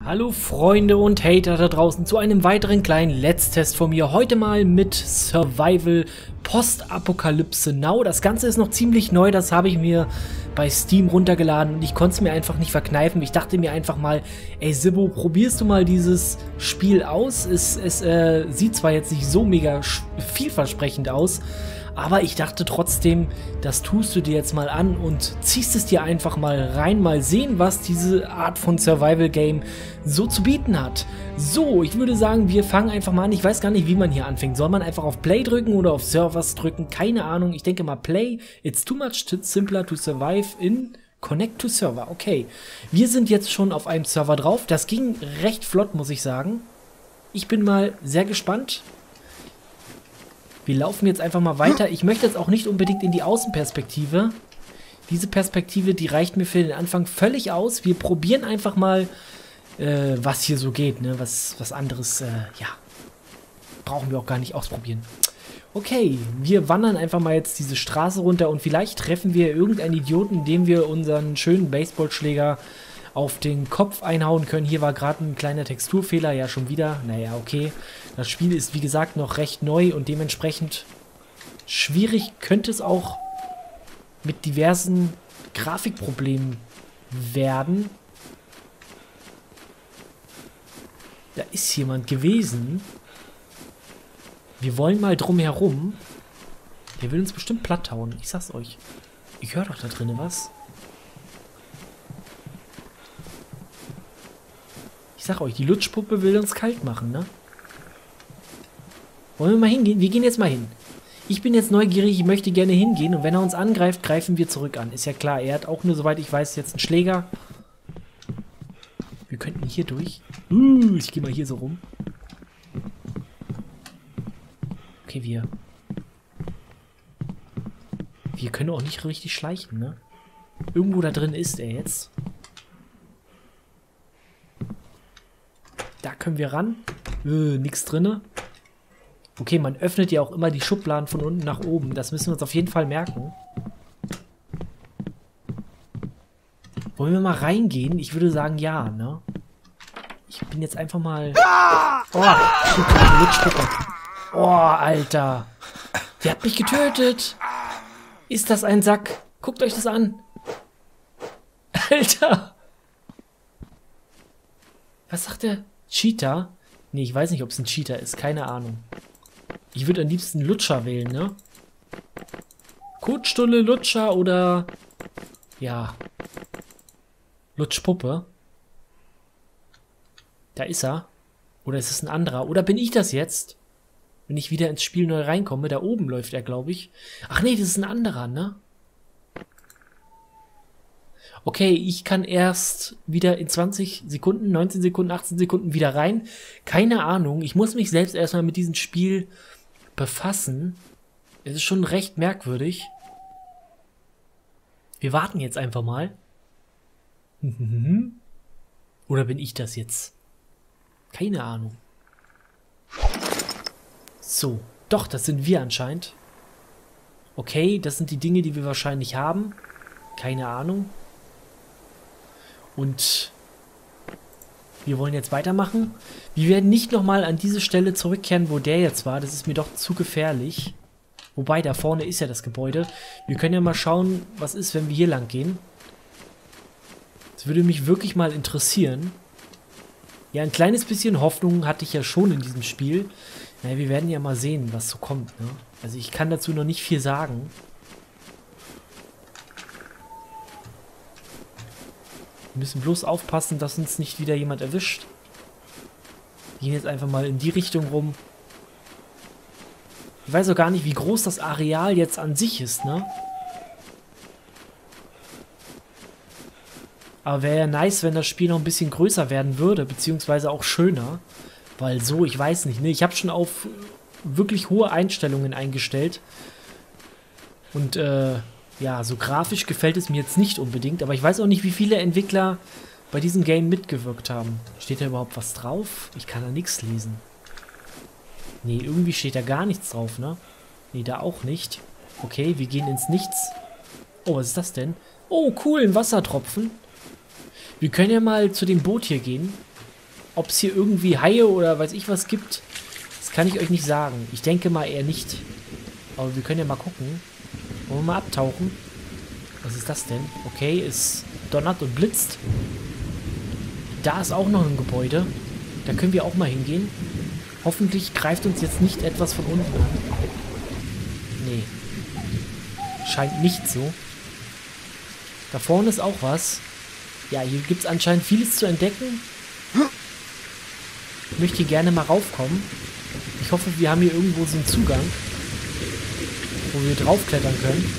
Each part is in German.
Hallo Freunde und Hater da draußen zu einem weiteren kleinen Let's Test von mir. Heute mal mit Survival Postapokalypse Now. Das Ganze ist noch ziemlich neu, das habe ich mir bei Steam runtergeladen und ich konnte es mir einfach nicht verkneifen. Ich dachte mir einfach mal, ey Sibbo, probierst du mal dieses Spiel aus? Es sieht zwar jetzt nicht so mega vielversprechend aus, aber ich dachte trotzdem, das tust du dir jetzt mal an und ziehst es dir einfach mal rein, mal sehen, was diese Art von Survival-Game so zu bieten hat. So, ich würde sagen, wir fangen einfach mal an. Ich weiß gar nicht, wie man hier anfängt. Soll man einfach auf Play drücken oder auf Servers drücken? Keine Ahnung. Ich denke mal Play. It's too much simpler to survive in Connect to Server. Okay, wir sind jetzt schon auf einem Server drauf. Das ging recht flott, muss ich sagen. Ich bin mal sehr gespannt. Wir laufen jetzt einfach mal weiter. Ich möchte jetzt auch nicht unbedingt in die Außenperspektive. Diese Perspektive, die reicht mir für den Anfang völlig aus. Wir probieren einfach mal, was hier so geht. Ne? Was anderes, ja, brauchen wir auch gar nicht ausprobieren. Okay, wir wandern einfach mal jetzt diese Straße runter und vielleicht treffen wir irgendeinen Idioten, indem wir unseren schönen Baseballschläger auf den Kopf einhauen können. Hier war gerade ein kleiner Texturfehler, ja schon wieder. Naja, okay. Das Spiel ist wie gesagt noch recht neu und dementsprechend schwierig könnte es auch mit diversen Grafikproblemen werden. Da ist jemand gewesen. Wir wollen mal drum herum. Der will uns bestimmt platt hauen. Ich sag's euch. Ich höre doch da drinnen was. Ich sag euch, die Lutschpuppe will uns kalt machen, ne? Wollen wir mal hingehen? Wir gehen jetzt mal hin. Ich bin jetzt neugierig, ich möchte gerne hingehen. Und wenn er uns angreift, greifen wir zurück an. Ist ja klar, er hat auch nur, soweit ich weiß, jetzt einen Schläger. Wir könnten hier durch. Ich gehe mal hier so rum. Okay, wir können auch nicht richtig schleichen, ne? Irgendwo da drin ist er jetzt. Da können wir ran. Nix drinne. Okay, man öffnet ja auch immer die Schubladen von unten nach oben. Das müssen wir uns auf jeden Fall merken. Wollen wir mal reingehen? Ich würde sagen, ja, ne? Ich bin jetzt einfach mal... Oh, Lutschpuppe. Oh, Alter. Der hat mich getötet. Ist das ein Sack? Guckt euch das an. Alter. Was sagt der? Cheater? Nee, ich weiß nicht, ob es ein Cheater ist. Keine Ahnung. Ich würde am liebsten Lutscher wählen, ne? Kotstulle, Lutscher oder... Ja. Lutschpuppe. Da ist er. Oder ist es ein anderer? Oder bin ich das jetzt? Wenn ich wieder ins Spiel neu reinkomme. Da oben läuft er, glaube ich. Ach nee, das ist ein anderer, ne? Okay, ich kann erst wieder in 20 Sekunden, 19 Sekunden, 18 Sekunden wieder rein. Keine Ahnung. Ich muss mich selbst erstmal mit diesem Spiel befassen. Es ist schon recht merkwürdig. Wir warten jetzt einfach mal. Oder bin ich das jetzt? Keine Ahnung. So. Doch, das sind wir anscheinend. Okay, das sind die Dinge, die wir wahrscheinlich haben. Keine Ahnung. Und wir wollen jetzt weitermachen. Wir werden nicht nochmal an diese Stelle zurückkehren, wo der jetzt war. Das ist mir doch zu gefährlich. Wobei, da vorne ist ja das Gebäude. Wir können ja mal schauen, was ist, wenn wir hier lang gehen. Das würde mich wirklich mal interessieren. Ja, ein kleines bisschen Hoffnung hatte ich ja schon in diesem Spiel. Naja, wir werden ja mal sehen, was so kommt, ne? Also ich kann dazu noch nicht viel sagen. Wir müssen bloß aufpassen, dass uns nicht wieder jemand erwischt. Wir gehen jetzt einfach mal in die Richtung rum. Ich weiß auch gar nicht, wie groß das Areal jetzt an sich ist, ne? Aber wäre ja nice, wenn das Spiel noch ein bisschen größer werden würde, beziehungsweise auch schöner. Weil so, ich weiß nicht, ne? Ich habe schon auf wirklich hohe Einstellungen eingestellt. Und, ja, so grafisch gefällt es mir jetzt nicht unbedingt, aber ich weiß auch nicht, wie viele Entwickler bei diesem Game mitgewirkt haben. Steht da überhaupt was drauf? Ich kann da nichts lesen. Nee, irgendwie steht da gar nichts drauf, ne? Nee, da auch nicht. Okay, wir gehen ins Nichts. Oh, was ist das denn? Oh, cool, ein Wassertropfen. Wir können ja mal zu dem Boot hier gehen. Ob es hier irgendwie Haie oder weiß ich was gibt, das kann ich euch nicht sagen. Ich denke mal eher nicht. Aber wir können ja mal gucken. Wollen wir mal abtauchen? Was ist das denn? Okay, es donnert und blitzt. Da ist auch noch ein Gebäude. Da können wir auch mal hingehen. Hoffentlich greift uns jetzt nicht etwas von unten an. Nee. Scheint nicht so. Da vorne ist auch was. Ja, hier gibt es anscheinend vieles zu entdecken. Ich möchte hier gerne mal raufkommen. Ich hoffe, wir haben hier irgendwo so einen Zugang, wo wir draufklettern können.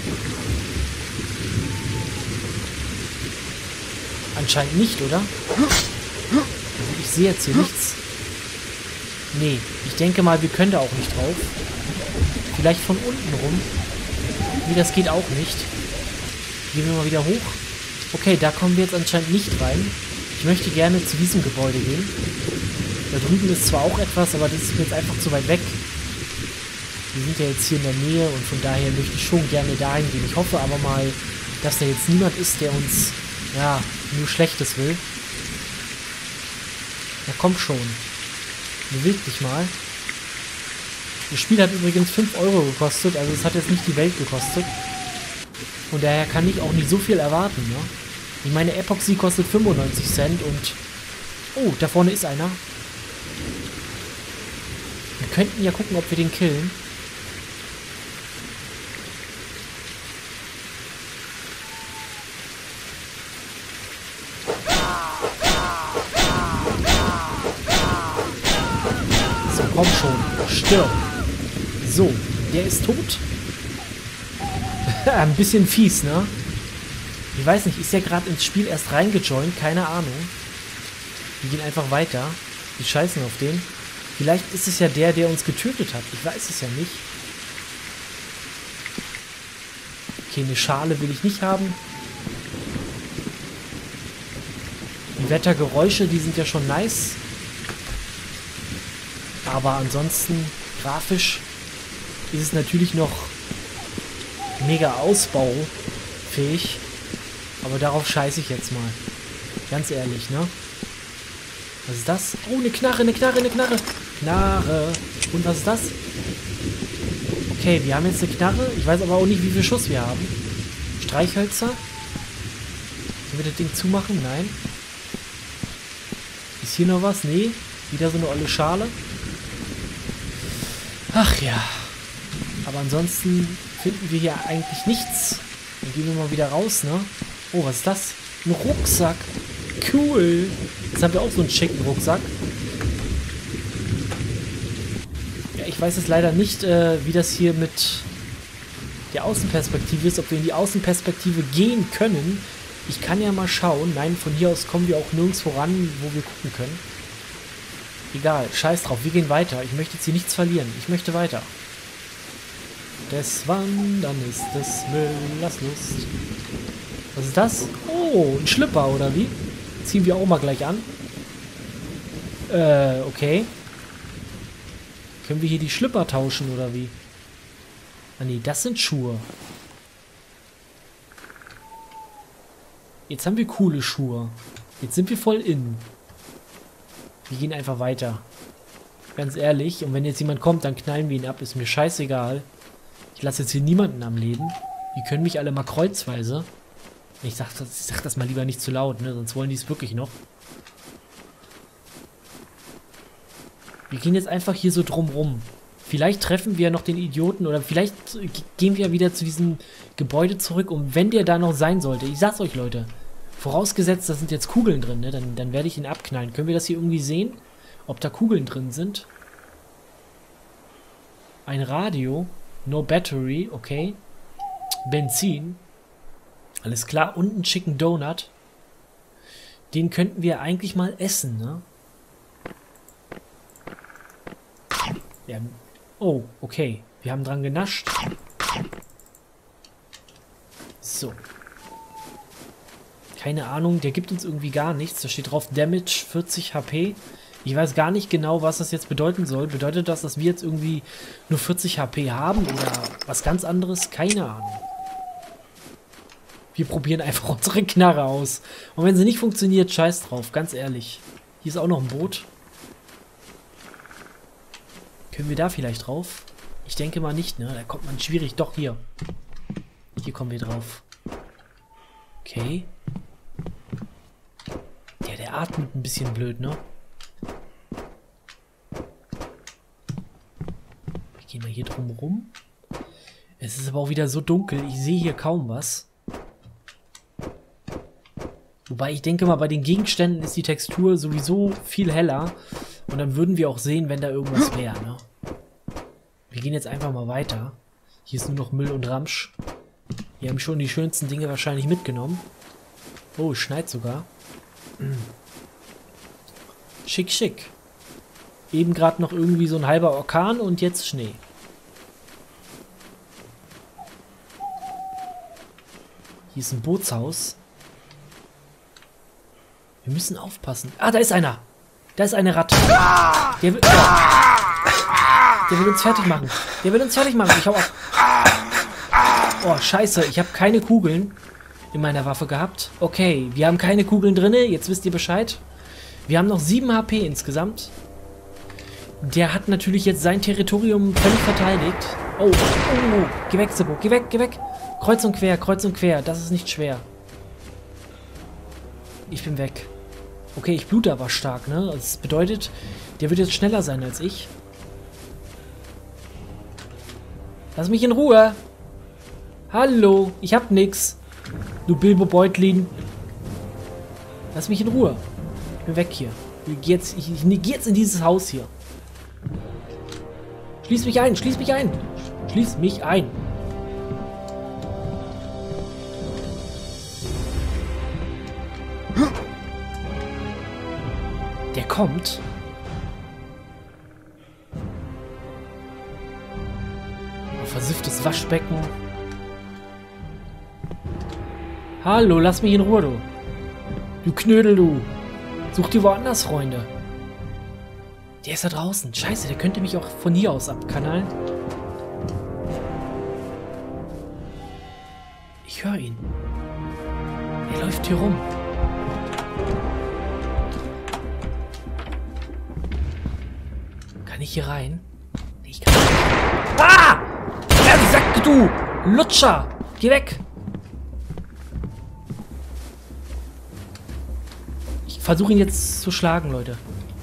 Anscheinend nicht, oder? Also ich sehe jetzt hier nichts. Nee, ich denke mal, wir können da auch nicht drauf. Vielleicht von unten rum. Nee, das geht auch nicht. Gehen wir mal wieder hoch. Okay, da kommen wir jetzt anscheinend nicht rein. Ich möchte gerne zu diesem Gebäude gehen. Da drüben ist zwar auch etwas, aber das ist mir jetzt einfach zu weit weg. Wir sind ja jetzt hier in der Nähe und von daher möchte ich schon gerne dahin gehen. Ich hoffe aber mal, dass da jetzt niemand ist, der uns, ja, nur Schlechtes will. Na komm schon. Beweg dich mal. Das Spiel hat übrigens 5 Euro gekostet, also es hat jetzt nicht die Welt gekostet. Und daher kann ich auch nicht so viel erwarten, ne? Ich meine, Epoxy kostet 95 Cent und... Oh, da vorne ist einer. Wir könnten ja gucken, ob wir den killen. So, komm schon. Stirb. So, der ist tot. Ein bisschen fies, ne? Ich weiß nicht, ist ja gerade ins Spiel erst reingejoint, keine Ahnung. Wir gehen einfach weiter. Wir scheißen auf den. Vielleicht ist es ja der, der uns getötet hat. Ich weiß es ja nicht. Okay, eine Schale will ich nicht haben. Die Wettergeräusche, die sind ja schon nice. Aber ansonsten, grafisch, ist es natürlich noch mega ausbaufähig. Aber darauf scheiße ich jetzt mal. Ganz ehrlich, ne? Was ist das? Oh, eine Knarre, eine Knarre, eine Knarre. Knarre. Und was ist das? Okay, wir haben jetzt eine Knarre. Ich weiß aber auch nicht, wie viel Schuss wir haben. Streichhölzer. Können wir das Ding zumachen? Nein. Ist hier noch was? Nee. Wieder so eine olle Schale. Ach ja. Aber ansonsten finden wir hier eigentlich nichts. Dann gehen wir mal wieder raus, ne? Oh, was ist das? Ein Rucksack. Cool. Jetzt haben wir auch so einen schicken Rucksack. Ja, ich weiß jetzt leider nicht, wie das hier mit der Außenperspektive ist. Ob wir in die Außenperspektive gehen können. Ich kann ja mal schauen. Nein, von hier aus kommen wir auch nirgends voran, wo wir gucken können. Egal, scheiß drauf. Wir gehen weiter. Ich möchte jetzt hier nichts verlieren. Ich möchte weiter. Des Wandern ist des Müllers Lust. Was ist das? Oh, ein Schlüpper, oder wie? Ziehen wir auch mal gleich an. Okay. Können wir hier die Schlüpper tauschen, oder wie? Ah, nee, das sind Schuhe. Jetzt haben wir coole Schuhe. Jetzt sind wir voll in. Wir gehen einfach weiter. Ganz ehrlich. Und wenn jetzt jemand kommt, dann knallen wir ihn ab. Ist mir scheißegal. Ich lasse jetzt hier niemanden am Leben. Die können mich alle mal kreuzweise. Ich sag das mal lieber nicht zu laut, ne? Sonst wollen die es wirklich noch. Wir gehen jetzt einfach hier so drum rum. Vielleicht treffen wir noch den Idioten oder vielleicht gehen wir wieder zu diesem Gebäude zurück. Und wenn der da noch sein sollte, ich sag's euch, Leute, vorausgesetzt, da sind jetzt Kugeln drin, ne? Dann werde ich ihn abknallen. Können wir das hier irgendwie sehen? Ob da Kugeln drin sind? Ein Radio. No Battery, okay. Benzin. Alles klar. Und ein Chicken Donut. Den könnten wir eigentlich mal essen, ne? Ja. Oh, okay. Wir haben dran genascht. So. Keine Ahnung, der gibt uns irgendwie gar nichts. Da steht drauf Damage 40 HP. Ich weiß gar nicht genau, was das jetzt bedeuten soll. Bedeutet das, dass wir jetzt irgendwie nur 40 HP haben oder was ganz anderes? Keine Ahnung. Wir probieren einfach unsere Knarre aus. Und wenn sie nicht funktioniert, scheiß drauf, ganz ehrlich. Hier ist auch noch ein Boot. Können wir da vielleicht drauf? Ich denke mal nicht, ne? Da kommt man schwierig. Doch, hier. Hier kommen wir drauf. Okay. Ja, der atmet ein bisschen blöd, ne? Wir gehen mal hier drum rum. Es ist aber auch wieder so dunkel. Ich sehe hier kaum was. Wobei ich denke mal, bei den Gegenständen ist die Textur sowieso viel heller. Und dann würden wir auch sehen, wenn da irgendwas wäre, ne? Wir gehen jetzt einfach mal weiter. Hier ist nur noch Müll und Ramsch. Wir haben schon die schönsten Dinge wahrscheinlich mitgenommen. Oh, es schneit sogar. Schick, schick. Eben gerade noch irgendwie so ein halber Orkan und jetzt Schnee. Hier ist ein Bootshaus. Wir müssen aufpassen. Ah, da ist einer. Da ist eine Ratte. Der will, der will uns fertig machen. Der will uns fertig machen. Ich hau ab. Oh, scheiße. Ich habe keine Kugeln in meiner Waffe gehabt. Okay, wir haben keine Kugeln drin. Jetzt wisst ihr Bescheid. Wir haben noch 7 HP insgesamt. Der hat natürlich jetzt sein Territorium völlig verteidigt. Oh, oh, geh weg, Sebo. Geh weg, geh weg. Kreuz und quer, kreuz und quer. Das ist nicht schwer. Ich bin weg. Okay, ich blute aber stark, ne? Das bedeutet, der wird jetzt schneller sein als ich. Lass mich in Ruhe. Hallo, ich hab nix. Du Bilbo Beutlin. Lass mich in Ruhe. Ich bin weg hier. Ich geh jetzt in dieses Haus hier. Schließ mich ein, schließ mich ein. Schließ mich ein. Der kommt. Ein versifftes Waschbecken. Hallo, lass mich in Ruhe, du. Du Knödel, du. Such dir woanders Freunde. Der ist da draußen. Scheiße, der könnte mich auch von hier aus abkanaln. Ich höre ihn. Er läuft hier rum. Kann ich hier rein? Nee, ich kann nicht. Ah! Er sagt, du Lutscher! Geh weg! Ich versuche ihn jetzt zu schlagen, Leute.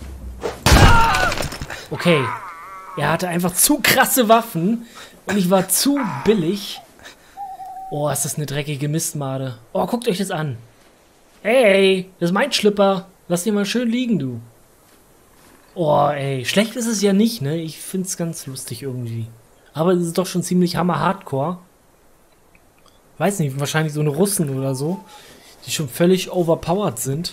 Okay. Er hatte einfach zu krasse Waffen und ich war zu billig. Oh, ist das eine dreckige Mistmade. Oh, guckt euch das an. Ey, das ist mein Schlüpper. Lass den mal schön liegen, du. Oh, ey. Schlecht ist es ja nicht, ne? Ich find's ganz lustig irgendwie. Aber es ist doch schon ziemlich hammer-hardcore. Weiß nicht, wahrscheinlich so eine Russen oder so, die schon völlig overpowered sind.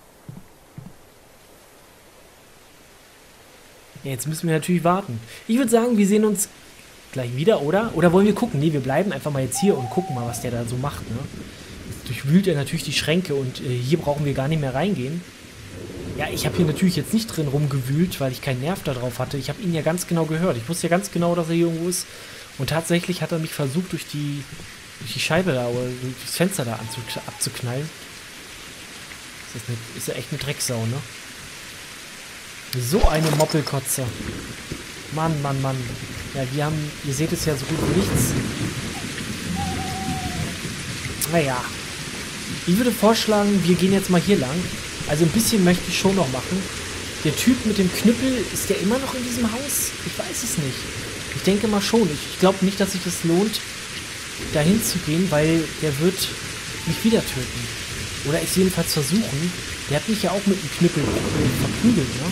Ja, jetzt müssen wir natürlich warten. Ich würde sagen, wir sehen uns gleich wieder, oder? Oder wollen wir gucken? Nee, wir bleiben einfach mal jetzt hier und gucken mal, was der da so macht, ne? Jetzt durchwühlt er natürlich die Schränke und hier brauchen wir gar nicht mehr reingehen. Ja, ich habe hier natürlich jetzt nicht drin rumgewühlt, weil ich keinen Nerv da drauf hatte. Ich habe ihn ja ganz genau gehört. Ich wusste ja ganz genau, dass er hier irgendwo ist. Und tatsächlich hat er mich versucht, durch die Scheibe da oder durch das Fenster da abzuknallen. Ist ja echt eine Drecksau, ne? So eine Moppelkotze. Mann, Mann, Mann. Ja, ihr seht es ja so gut wie nichts. Naja. Ich würde vorschlagen, wir gehen jetzt mal hier lang. Also ein bisschen möchte ich schon noch machen. Der Typ mit dem Knüppel, ist der immer noch in diesem Haus? Ich weiß es nicht. Ich denke mal schon. Ich glaube nicht, dass sich das lohnt, dahin zu gehen, weil der wird mich wieder töten. Oder es jedenfalls versuchen. Der hat mich ja auch mit dem Knüppel verprügelt, ne?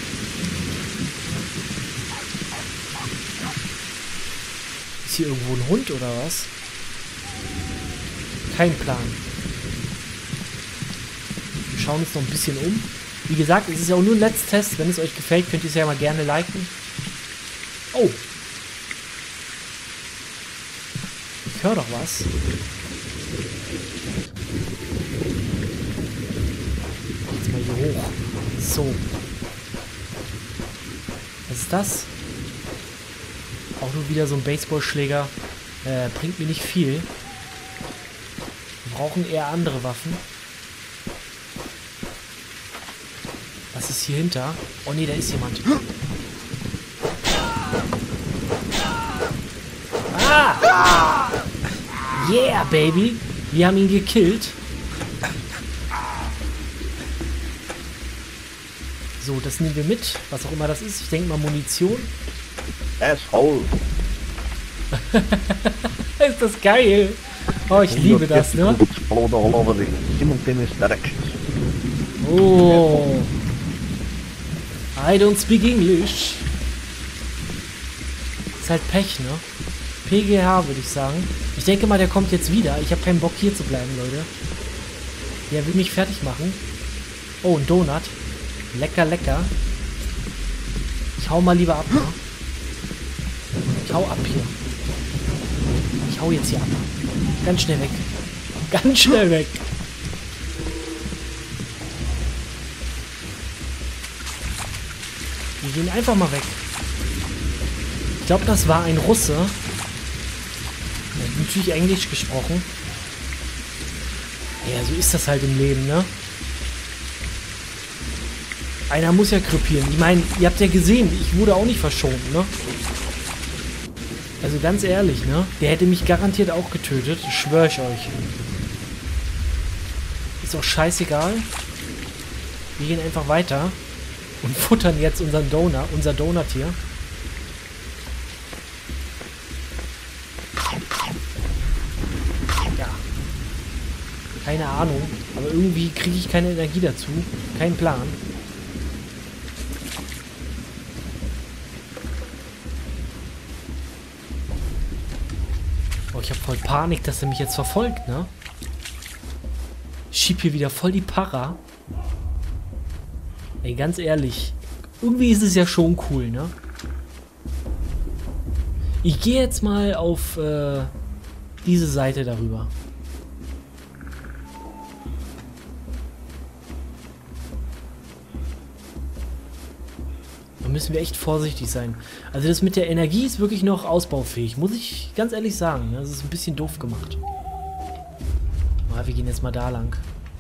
Ist hier irgendwo ein Hund oder was? Kein Plan. Wir schauen uns noch ein bisschen um. Wie gesagt, es ist ja auch nur ein Let's Test. Wenn es euch gefällt, könnt ihr es ja mal gerne liken. Oh. Ich höre doch was. Jetzt mal hier hoch. So. Was ist das? Auch nur wieder so ein Baseballschläger. Bringt mir nicht viel. Wir brauchen eher andere Waffen. Was ist hier hinter. Oh ne, da ist jemand. Ah! Yeah, Baby. Wir haben ihn gekillt. So, das nehmen wir mit. Was auch immer das ist. Ich denke mal Munition. Asshole. Ist das geil. Oh, ich liebe das, ne? Explode all over the simultaneous directions. Oh. I don't speak English. Ist halt Pech, ne? PGH würde ich sagen. Ich denke mal, der kommt jetzt wieder. Ich habe keinen Bock hier zu bleiben, Leute. Der will mich fertig machen. Oh, ein Donut. Lecker, lecker. Ich hau mal lieber ab, ne? Ich hau ab hier. Ich hau jetzt hier ab. Ganz schnell weg. Ganz schnell weg. Wir gehen einfach mal weg. Ich glaube, das war ein Russe. Er hat natürlich Englisch gesprochen. Ja, so ist das halt im Leben, ne? Einer muss ja krepieren. Ich meine, ihr habt ja gesehen, ich wurde auch nicht verschont, ne? Also ganz ehrlich, ne? Der hätte mich garantiert auch getötet. Schwör ich euch. Ist auch scheißegal. Wir gehen einfach weiter und futtern jetzt unseren Donut, unser Donut hier. Ja. Keine Ahnung. Aber irgendwie kriege ich keine Energie dazu. Kein Plan. Oh, ich habe voll Panik, dass er mich jetzt verfolgt, ne? Ich schieb hier wieder voll die Para. Ey, ganz ehrlich. Irgendwie ist es ja schon cool, ne? Ich gehe jetzt mal auf diese Seite darüber. Da müssen wir echt vorsichtig sein. Also das mit der Energie ist wirklich noch ausbaufähig. Muss ich ganz ehrlich sagen. Das ist ein bisschen doof gemacht. Wir gehen jetzt mal da lang.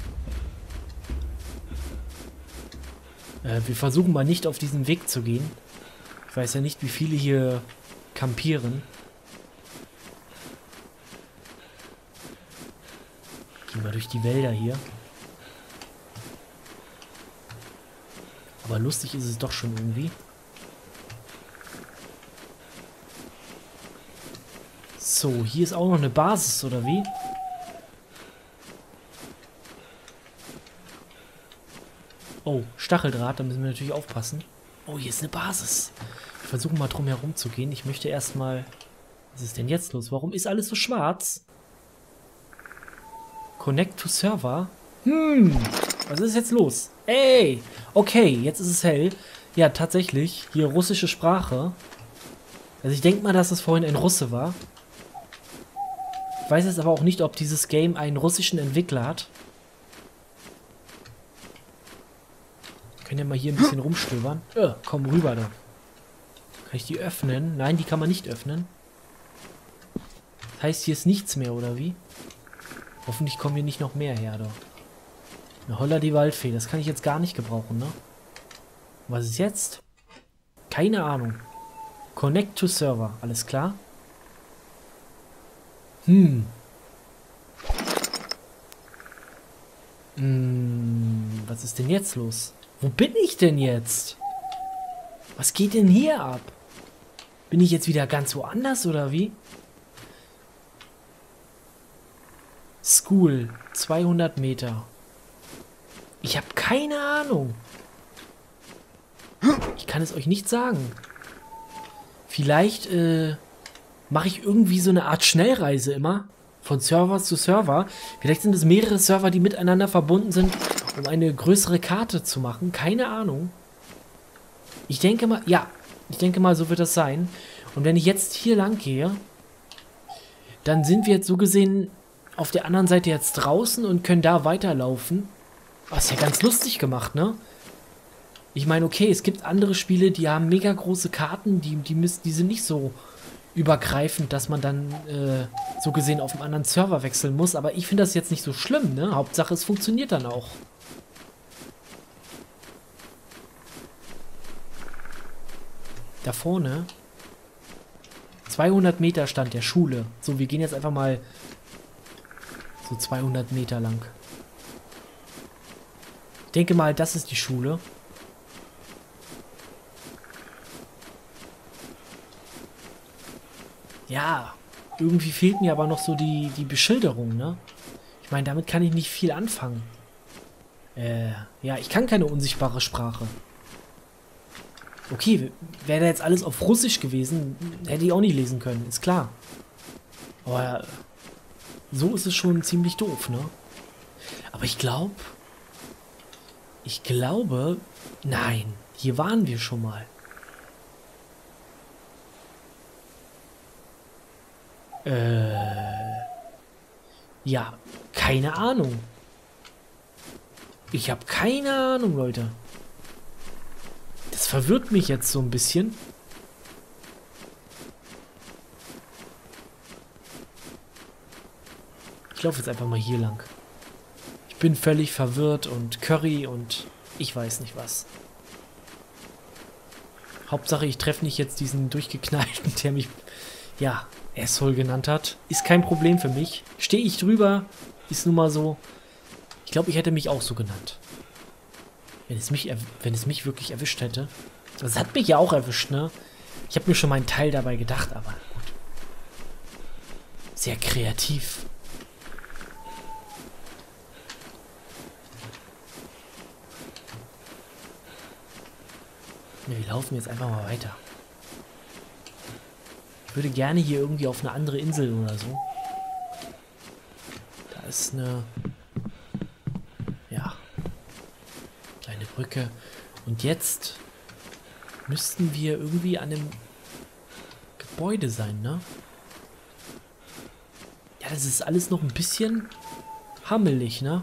Wir versuchen mal nicht auf diesen Weg zu gehen. Ich weiß ja nicht, wie viele hier campieren. Gehen wir durch die Wälder hier. Aber lustig ist es doch schon irgendwie. So, hier ist auch noch eine Basis, oder wie? Oh, Stacheldraht, da müssen wir natürlich aufpassen. Oh, hier ist eine Basis. Wir versuchen mal drum herum zu gehen. Ich möchte erstmal... Was ist denn jetzt los? Warum ist alles so schwarz? Connect to Server? Was ist jetzt los? Ey! Okay, jetzt ist es hell. Ja, tatsächlich. Hier russische Sprache. Also ich denke mal, dass es vorhin ein Russe war. Ich weiß jetzt aber auch nicht, ob dieses Game einen russischen Entwickler hat. Können ja mal hier ein bisschen rumstöbern. Komm rüber da. Kann ich die öffnen? Nein, die kann man nicht öffnen. Das heißt, hier ist nichts mehr, oder wie? Hoffentlich kommen hier nicht noch mehr her, doch. Eine Holla die Waldfee, das kann ich jetzt gar nicht gebrauchen, ne? Was ist jetzt? Keine Ahnung. Connect to Server, alles klar? Was ist denn jetzt los? Wo bin ich denn jetzt? Was geht denn hier ab? Bin ich jetzt wieder ganz woanders, oder wie? School, 200 Meter. Ich habe keine Ahnung. Ich kann es euch nicht sagen. Vielleicht mache ich irgendwie so eine Art Schnellreise immer. Von Server zu Server. Vielleicht sind es mehrere Server, die miteinander verbunden sind, um eine größere Karte zu machen. Keine Ahnung. Ich denke mal, ja. Ich denke mal, so wird das sein. Und wenn ich jetzt hier lang gehe, dann sind wir jetzt so gesehen auf der anderen Seite jetzt draußen und können da weiterlaufen. Das ist ja ganz lustig gemacht, ne? Ich meine, okay, es gibt andere Spiele, die haben mega große Karten, die sind nicht so übergreifend, dass man dann so gesehen auf einen anderen Server wechseln muss. Aber ich finde das jetzt nicht so schlimm, ne? Hauptsache, es funktioniert dann auch. Da vorne 200 Meter stand der Schule. So, wir gehen jetzt einfach mal so 200 Meter lang. Ich denke mal, das ist die Schule. Ja, irgendwie fehlt mir aber noch so die Beschilderung, ne? Ich meine, damit kann ich nicht viel anfangen. Ja, ich kann keine unsichtbare Sprache. Okay, wäre da jetzt alles auf Russisch gewesen, hätte ich auch nicht lesen können, ist klar. Aber so ist es schon ziemlich doof, ne? Aber ich glaube, nein, hier waren wir schon mal. Ja, keine Ahnung. Ich habe keine Ahnung, Leute. Das verwirrt mich jetzt so ein bisschen. Ich laufe jetzt einfach mal hier lang. Ich bin völlig verwirrt und Curry und ich weiß nicht was. Hauptsache, ich treffe nicht jetzt diesen durchgeknallten, der mich, ja, Asshole genannt hat. Ist kein Problem für mich. Stehe ich drüber, ist nun mal so. Ich glaube, ich hätte mich auch so genannt. Wenn es mich wirklich erwischt hätte. Das hat mich ja auch erwischt, ne? Ich habe mir schon meinen Teil dabei gedacht, aber gut. Sehr kreativ. Ne, wir laufen jetzt einfach mal weiter. Ich würde gerne hier irgendwie auf eine andere Insel oder so. Da ist eine... Ja. Kleine Brücke. Und jetzt müssten wir irgendwie an einem Gebäude sein, ne? Ja, das ist alles noch ein bisschen hammelig, ne?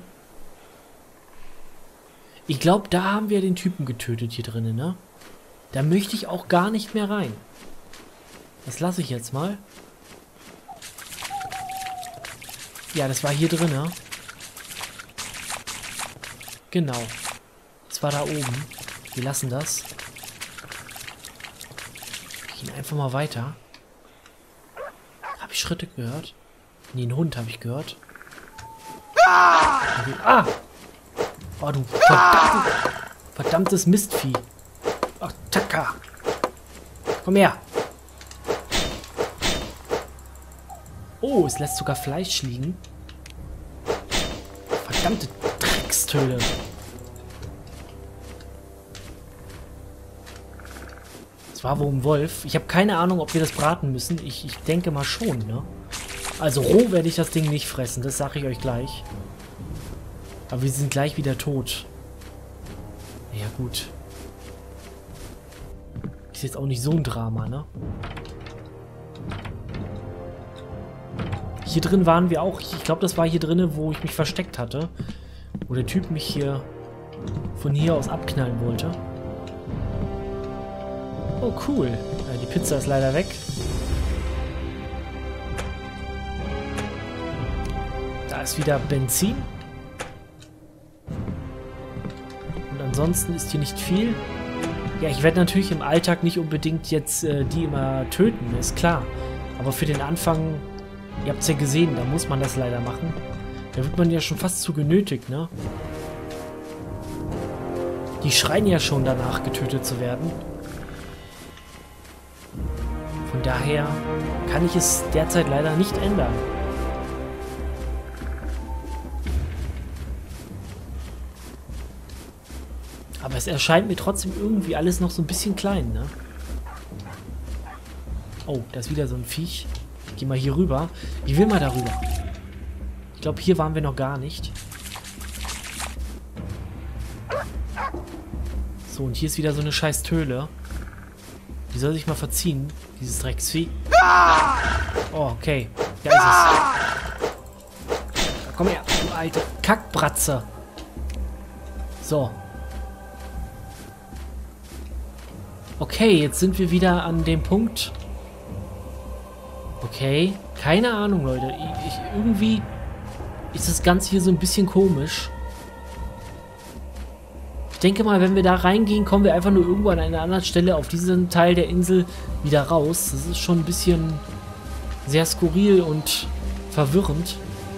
Ich glaube, da haben wir den Typen getötet hier drinnen, ne? Da möchte ich auch gar nicht mehr rein. Das lasse ich jetzt mal. Ja, das war hier drin, ne? Genau. Das war da oben. Wir lassen das. Wir gehen einfach mal weiter. Habe ich Schritte gehört? Nee, einen Hund habe ich gehört. Ah! Oh, du verdammtes Mistvieh. Ach, Taka. Komm her. Oh, es lässt sogar Fleisch liegen. Verdammte Dreckstöle. Das war wohl ein Wolf. Ich habe keine Ahnung, ob wir das braten müssen. Ich denke mal schon, ne? Also roh werde ich das Ding nicht fressen. Das sage ich euch gleich. Aber wir sind gleich wieder tot. Ja, gut. Ist jetzt auch nicht so ein Drama, ne? Hier drin waren wir auch. Ich glaube, das war hier drin, wo ich mich versteckt hatte. Wo der Typ mich hier von hier aus abknallen wollte. Oh, cool. Ja, die Pizza ist leider weg. Da ist wieder Benzin. Und ansonsten ist hier nicht viel. Ja, ich werde natürlich im Alltag nicht unbedingt jetzt die immer töten, ist klar. Aber für den Anfang, ihr habt es ja gesehen, da muss man das leider machen. Da wird man ja schon fast zu genötigt, ne? Die schreien ja schon danach, getötet zu werden. Von daher kann ich es derzeit leider nicht ändern. Aber es erscheint mir trotzdem irgendwie alles noch so ein bisschen klein, ne? Oh, da ist wieder so ein Viech. Ich geh mal hier rüber. Ich will mal darüber. Ich glaube, hier waren wir noch gar nicht. So, und hier ist wieder so eine scheiß Töle. Die soll sich mal verziehen, dieses Drecksvieh. Oh, okay. Da ist es. Komm her, du alte Kackbratze. So. Okay, jetzt sind wir wieder an dem Punkt. Okay, keine Ahnung, Leute. Irgendwie ist das Ganze hier so ein bisschen komisch. denke mal, wenn wir da reingehen, kommen wir einfach nur irgendwo an einer anderen Stelle auf diesem Teil der Insel wieder raus. Das ist schon ein bisschen sehr skurril und verwirrend.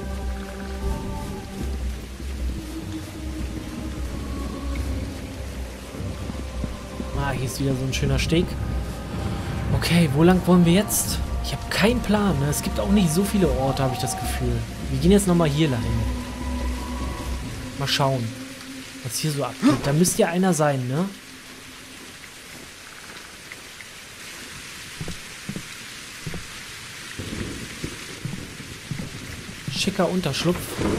Ah, hier ist wieder so ein schöner Steg. Okay, wo lang wollen wir jetzt? Ich habe keinen Plan. Ne? Es gibt auch nicht so viele Orte, habe ich das Gefühl. Wir gehen jetzt nochmal hier lang. Mal schauen, was hier so abgeht. Da müsste ja einer sein, ne? Schicker Unterschlupf.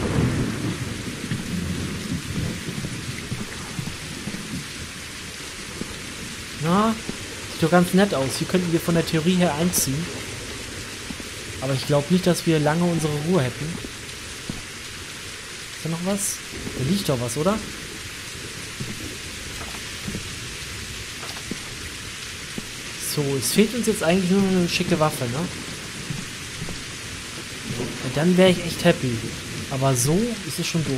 Na, sieht doch ganz nett aus. Hier könnten wir von der Theorie her einziehen. Aber ich glaube nicht, dass wir lange unsere Ruhe hätten. Ist da noch was? Da liegt doch was, oder? So, es fehlt uns jetzt eigentlich nur eine schicke Waffe, ne? Und dann wäre ich echt happy. Aber so ist es schon doof.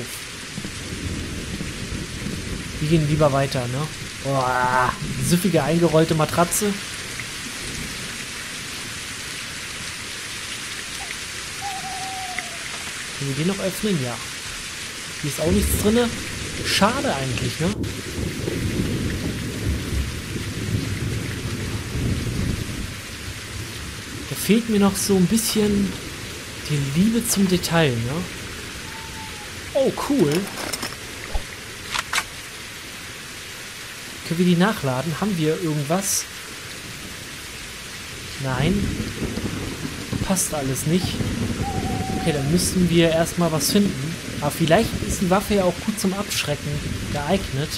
Wir gehen lieber weiter, ne? Boah, süffige eingerollte Matratze. Können wir den noch öffnen? Ja. Hier ist auch nichts drin. Schade eigentlich, ne? Da fehlt mir noch so ein bisschen die Liebe zum Detail, ne? Oh, cool. Können wir die nachladen? Haben wir irgendwas? Nein. Passt alles nicht. Okay, dann müssten wir erstmal was finden. Aber vielleicht ist die Waffe ja auch gut zum Abschrecken geeignet.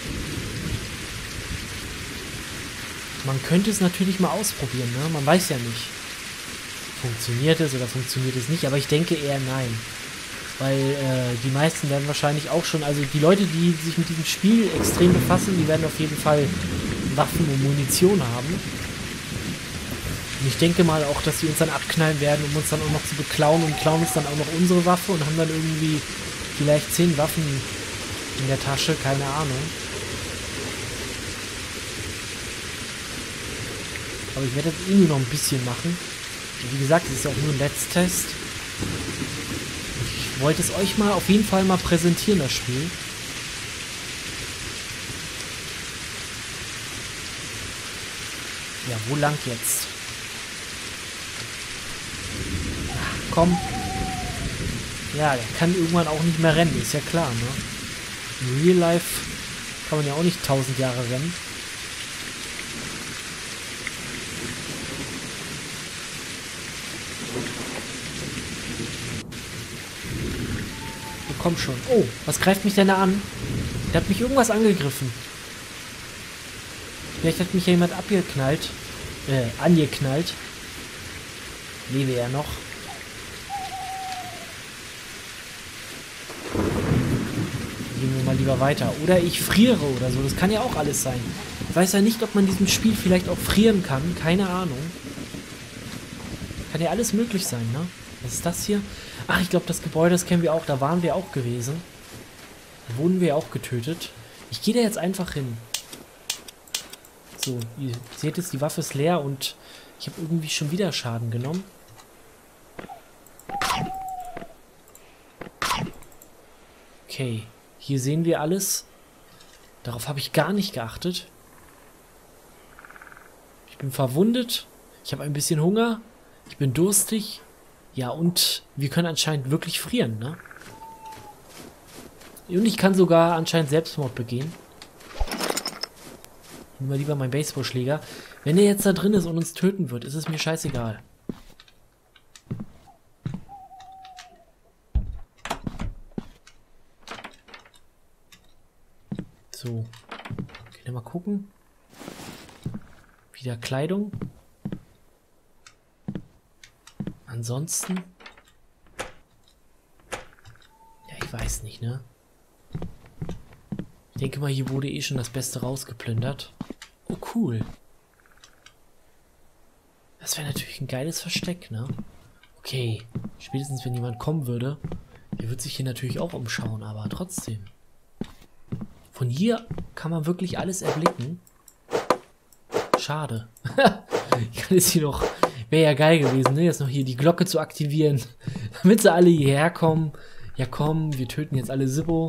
Man könnte es natürlich mal ausprobieren, ne? Man weiß ja nicht. Funktioniert es oder funktioniert es nicht? Aber ich denke eher nein. Weil die meisten werden wahrscheinlich auch schon, also die Leute, die sich mit diesem Spiel extrem befassen, die werden auf jeden Fall Waffen und Munition haben. Und ich denke mal auch, dass sie uns dann abknallen werden, um uns dann auch noch zu beklauen und klauen uns dann auch noch unsere Waffe und haben dann irgendwie vielleicht 10 Waffen in der Tasche, keine Ahnung. Aber ich werde das irgendwie noch ein bisschen machen. Und wie gesagt, es ist auch nur ein Let's Test. Ich wollte es euch mal auf jeden Fall mal präsentieren, das Spiel. Ja, wo lang jetzt? Ach, komm. Ja, der kann irgendwann auch nicht mehr rennen, ist ja klar, ne? In Real Life kann man ja auch nicht 1000 Jahre rennen. Komm schon. Oh, was greift mich denn da an? Der hat mich irgendwas angegriffen. Vielleicht hat mich ja jemand abgeknallt. Angeknallt. Lebe er noch. Gehen wir mal lieber weiter. Oder ich friere oder so. Das kann ja auch alles sein. Ich weiß ja nicht, ob man in diesem Spiel vielleicht auch frieren kann. Keine Ahnung. Kann ja alles möglich sein, ne? Was ist das hier? Ach, ich glaube, das Gebäude, das kennen wir auch. Da waren wir auch gewesen. Da wurden wir auch getötet. Ich gehe da jetzt einfach hin. So, ihr seht jetzt, die Waffe ist leer und ich habe irgendwie schon wieder Schaden genommen. Okay, hier sehen wir alles. Darauf habe ich gar nicht geachtet. Ich bin verwundet. Ich habe ein bisschen Hunger. Ich bin durstig. Ja, und wir können anscheinend wirklich frieren, ne? Und ich kann sogar anscheinend Selbstmord begehen. Nehmen wir lieber meinen Baseballschläger. Wenn er jetzt da drin ist und uns töten wird, ist es mir scheißegal. So. Können wir mal gucken. Wieder Kleidung. Ansonsten... Ja, ich weiß nicht, ne? Ich denke mal, hier wurde eh schon das Beste rausgeplündert. Oh, cool. Das wäre natürlich ein geiles Versteck, ne? Okay, spätestens wenn jemand kommen würde, der wird sich hier natürlich auch umschauen, aber trotzdem. Von hier kann man wirklich alles erblicken. Schade. Ich kann jetzt hier noch... Wäre ja geil gewesen, ne? Jetzt noch hier die Glocke zu aktivieren. Damit sie alle hierher kommen. Ja komm, wir töten jetzt alle Sippo.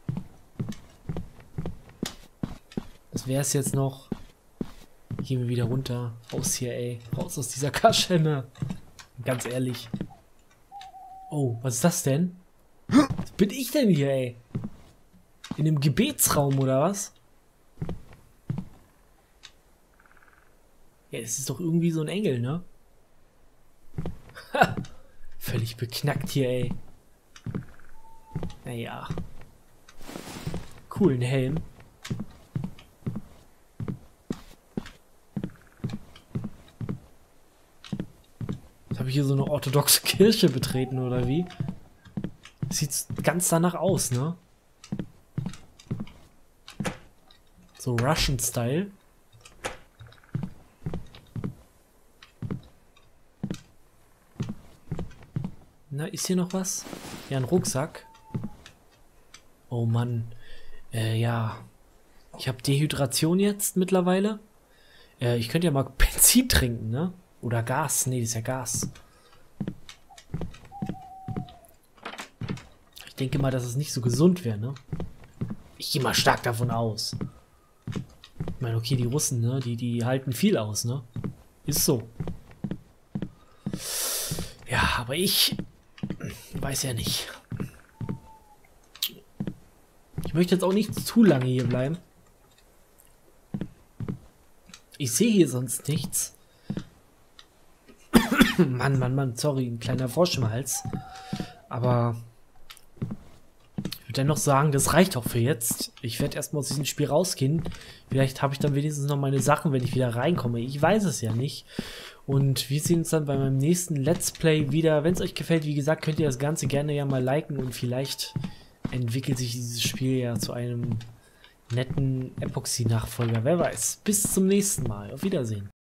Das wäre es jetzt noch. Gehen wir wieder runter. Raus hier, ey. Raus aus dieser Kaschemme. Ganz ehrlich. Oh, was ist das denn? Was bin ich denn hier, ey? In einem Gebetsraum, oder was? Ja, das ist doch irgendwie so ein Engel, ne? Ha! Völlig beknackt hier, ey. Naja. Coolen Helm. Jetzt habe ich hier so eine orthodoxe Kirche betreten, oder wie? Sieht ganz danach aus, ne? So Russian-Style. Na, ist hier noch was? Ja, ein Rucksack. Oh Mann. Ja. Ich habe Dehydration jetzt mittlerweile. Ich könnte ja mal Benzin trinken, ne? Oder Gas. Nee, das ist ja Gas. Ich denke mal, dass es nicht so gesund wäre, ne? Ich gehe mal stark davon aus. Ich meine, okay, die Russen, ne? Die halten viel aus, ne? Ist so. Ja, aber ich weiß ja nicht. Ich möchte jetzt auch nicht zu lange hier bleiben. Ich sehe hier sonst nichts. Mann, sorry, ein kleiner Frosch im Hals. Aber ich würde dennoch sagen, das reicht auch für jetzt. Ich werde erstmal aus diesem Spiel rausgehen. Vielleicht habe ich dann wenigstens noch meine Sachen, wenn ich wieder reinkomme. Ich weiß es ja nicht. Und wir sehen uns dann bei meinem nächsten Let's Play wieder. Wenn es euch gefällt, wie gesagt, könnt ihr das Ganze gerne ja mal liken. Und vielleicht entwickelt sich dieses Spiel ja zu einem netten Epoxy-Nachfolger. Wer weiß. Bis zum nächsten Mal. Auf Wiedersehen.